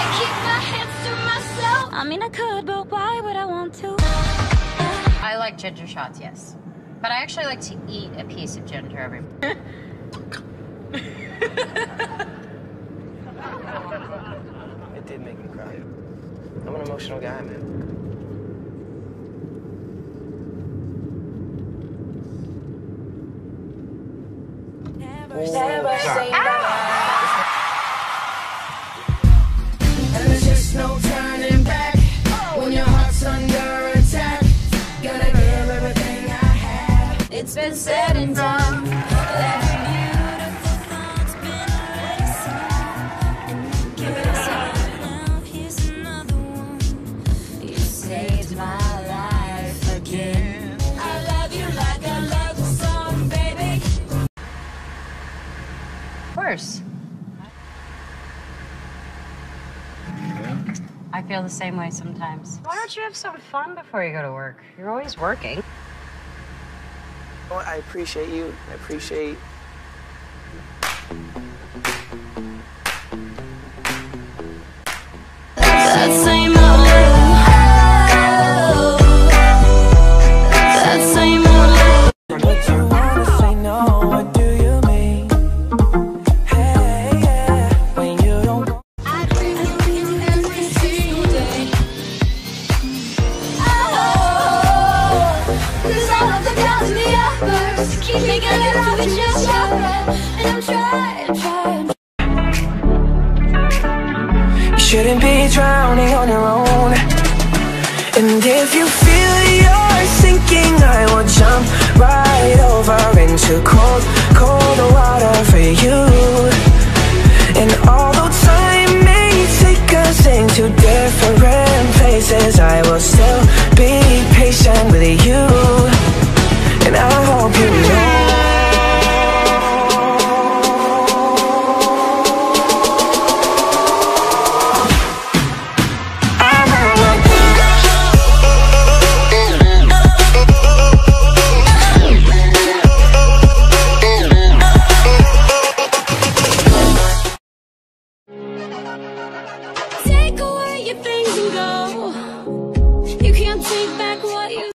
Keep my hands to myself. I mean, I could, but why would I want to? I like ginger shots, yes. But I actually like to eat a piece of ginger every... It did make me cry. I'm an emotional guy, man. Never say no. And there's just no turning back when your heart's under attack. Gotta give everything I have. It's been said and done. Every beautiful thought's been already seen. Give it a second now, here's another one. You saved my life again. I love you like I love the song, baby. Of course. I feel the same way sometimes. Why don't you have some fun before you go to work? You're always working. Well, I appreciate you. I appreciate... That same old love. That same old love. But you wanna say no, what do you mean? Hey, yeah, when you don't want. I dream you in every single day. Oh, 'cause all of the downs and the uppers keep making it up with each other. And I'm trying. You shouldn't be drowning on your own. And if you feel you're sinking, I will jump right over into cold, cold water for you. And all